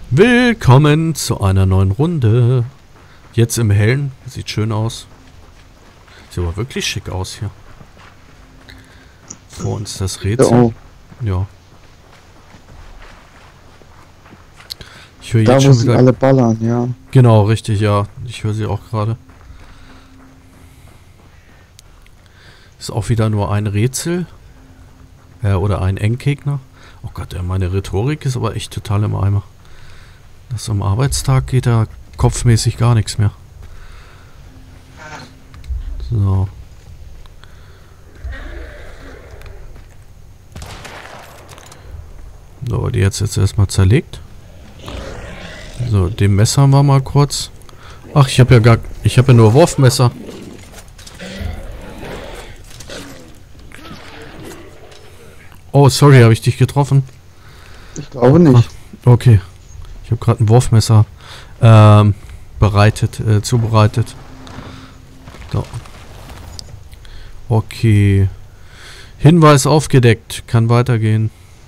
Willkommen zu einer neuen Runde. Jetzt im Hellen. Sieht schön aus. Sieht aber wirklich schick aus hier. Vor uns das Rätsel. Ja. Ich höre jetzt schon wieder... alle ballern, ja. Genau, richtig, ja. Ich höre sie auch gerade. Ist auch wieder nur ein Rätsel. Oder ein Endgegner. Oh Gott, meine Rhetorik ist aber echt total im Eimer. Das am Arbeitstag geht da kopfmäßig gar nichts mehr. So. So, die jetzt erstmal zerlegt. So, dem Messer haben wir mal kurz. Ach, ich habe ja nur Wurfmesser. Oh, sorry, habe ich dich getroffen? Ich glaube nicht. Ach, okay. Ich habe gerade ein Wurfmesser zubereitet. So. Okay. Hinweis aufgedeckt. Kann weitergehen.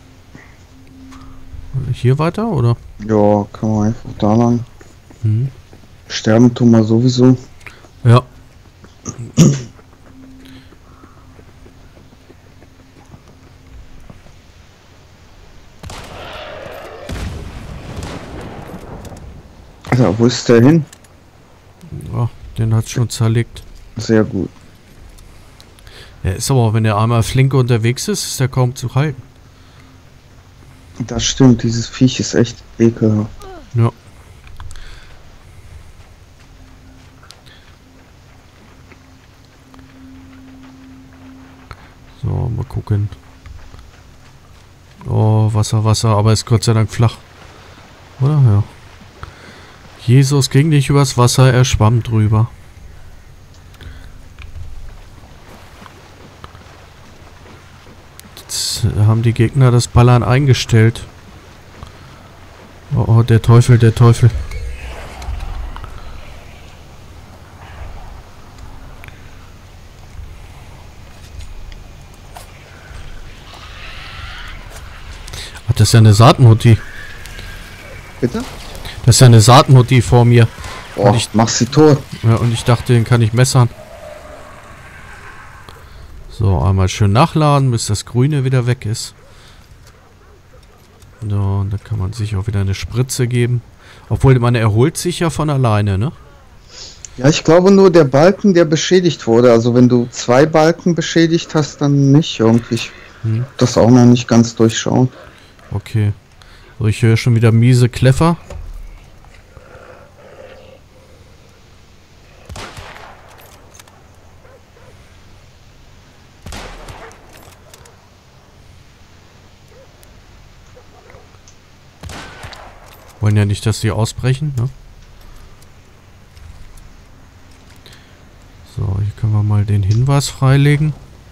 Hier weiter, oder? Ja, kann man einfach da lang. Hm. Sterben tun wir sowieso. Ja. Alter, wo ist der hin? Ja, den hat schon zerlegt. Sehr gut. Er ist aber auch, wenn er einmal flink unterwegs ist, ist er kaum zu halten. Das stimmt, dieses Viech ist echt ekelhaft. Ja. So, mal gucken. Oh, Wasser, aber ist Gott sei Dank flach. Oder? Ja. Jesus ging nicht übers Wasser, er schwamm drüber. Jetzt haben die Gegner das Ballern eingestellt. Oh, der Teufel, der Teufel. Ach, das ist ja eine Saatmutti. Bitte? Das ist ja eine Saatmutti vor mir. Oh, ich mach sie tot. Ja, und ich dachte, den kann ich messern. So, einmal schön nachladen, bis das Grüne wieder weg ist. So, und dann kann man sich auch wieder eine Spritze geben. Obwohl, man erholt sich ja von alleine, ne? Ja, ich glaube nur der Balken, der beschädigt wurde. Also wenn du 2 Balken beschädigt hast, dann nicht irgendwie. Das auch noch nicht ganz durchschauen. Okay. So, ich höre schon wieder miese Kleffer. Wollen ja nicht, dass die ausbrechen, ne? So, hier können wir mal den Hinweis freilegen.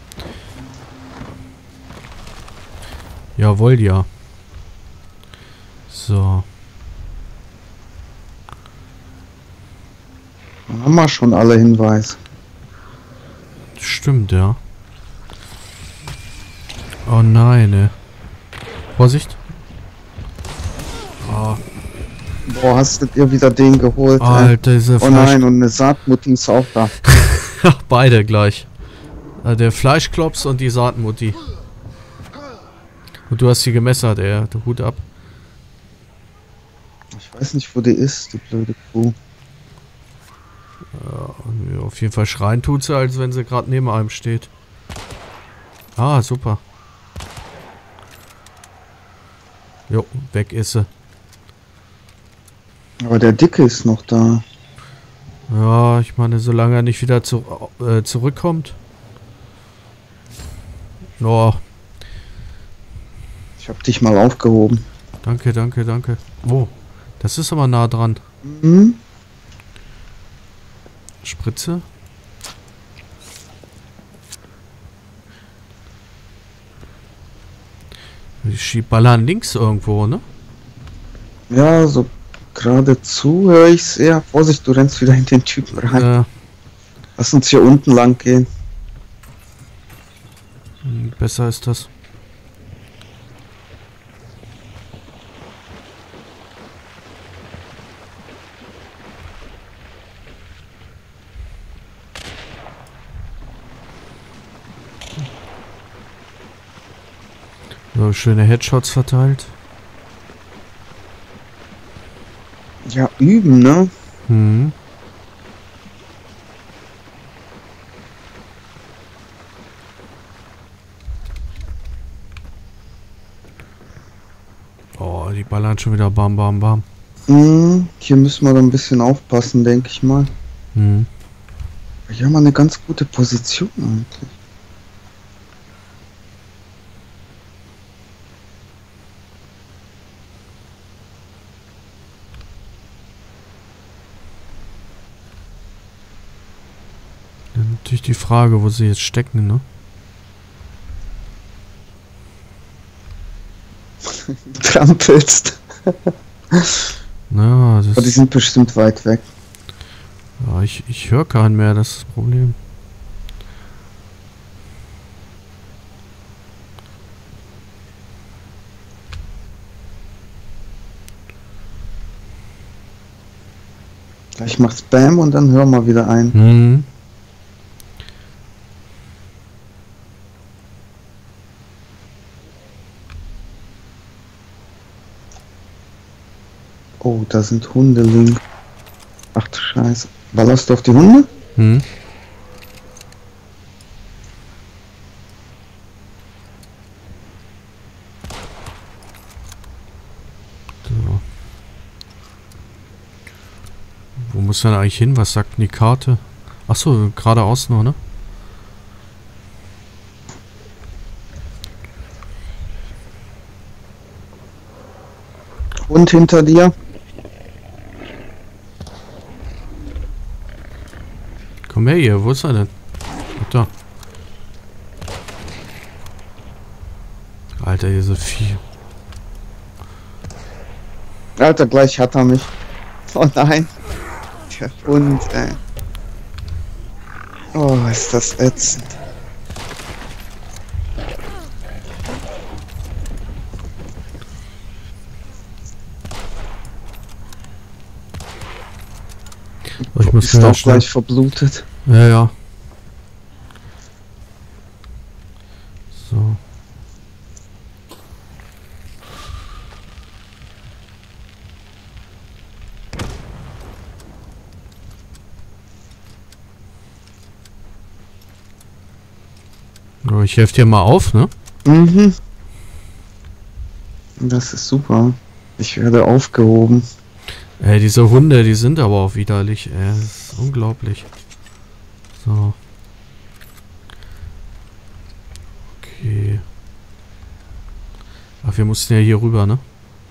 Jawohl, ja. So. Dann haben wir schon alle Hinweise. Stimmt, ja. Oh nein, ne. Vorsicht. Oh. Boah, hast du dir wieder den geholt? Alter, diese Oh nein, und eine Saatmutti ist auch da. Beide gleich. Der Fleischklops und die Saatmutti. Und du hast sie gemessert, ey. Der Hut ab. Ich weiß nicht, wo die ist, die blöde Kuh. Ja, auf jeden Fall schreien tut sie, als wenn sie gerade neben einem steht. Ah, super. Jo, weg ist sie. Aber der Dicke ist noch da. Ja, ich meine, solange er nicht wieder zurückkommt. Oh, Ich hab dich mal aufgehoben. danke, danke, danke. Oh, das ist aber nah dran. Mhm. Spritze. Die ballern links irgendwo, ne? Ja, so geradezu höre ich's eher. Vorsicht, du rennst wieder in den Typen rein. Lass uns hier unten lang gehen. Besser ist das. So, schöne Headshots verteilt. Ja, üben, ne? Mhm. Oh, die ballern schon wieder bam, bam, bam. Hier müssen wir dann ein bisschen aufpassen, denke ich mal. Mhm. Hier haben wir eine ganz gute Position eigentlich. Dann natürlich die Frage, wo sie jetzt stecken, ne? Trampelst. Na, das Aber die sind bestimmt weit weg. ja, ich höre keinen mehr, das ist das Problem. Gleich macht's Bam und dann hören wir wieder ein. Mhm. Oh, da sind Hunde links. Ach du Scheiße. Ballerst du auf die Hunde? Mhm. So. Wo muss denn eigentlich hin? Was sagt denn die Karte? Achso, geradeaus nur, ne? Hund hinter dir. Komm her hier, wo ist er denn? Ach, da. Alter, diese Vieh. Alter, gleich hat er mich. Oh nein. Der Hund, ey. Oh, ist das ätzend. Ich muss Ist mir auch gleich verblutet. Ja, ja. So. Oh, ich helfe dir mal auf, ne? Mhm. Das ist super. Ich werde aufgehoben. Ey, diese Hunde, die sind aber auch widerlich, ey. Das ist unglaublich. So. Okay. Ach, wir mussten ja hier rüber, ne?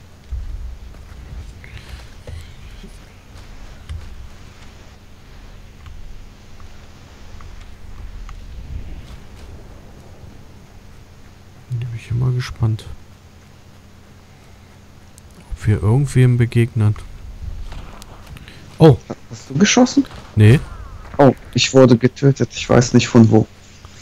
Da bin ich immer gespannt. Ob wir irgendwem begegnen. Oh, Hast du geschossen? nee. Oh, ich wurde getötet. Ich weiß nicht von wo.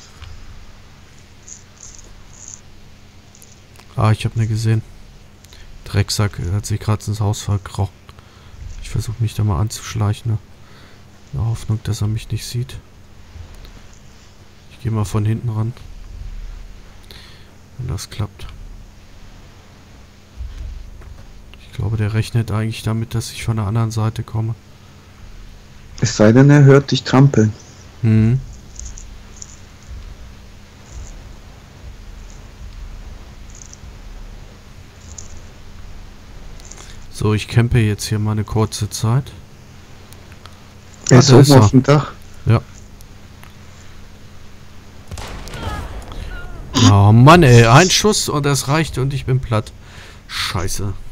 Ah, ich habe ne gesehen. Drecksack, er hat sich gerade ins Haus verkrochen. Ich versuche mich da mal anzuschleichen, ne? In der Hoffnung, dass er mich nicht sieht. Ich gehe mal von hinten ran. Wenn das klappt. Ich glaube, der rechnet eigentlich damit, dass ich von der anderen Seite komme. Es sei denn, er hört dich trampeln. Hm. So, ich campe jetzt hier mal eine kurze Zeit. Er ist da oben ist er. auf dem Dach. Ja. Oh Mann, ey, ein Schuss und das reicht und ich bin platt. Scheiße.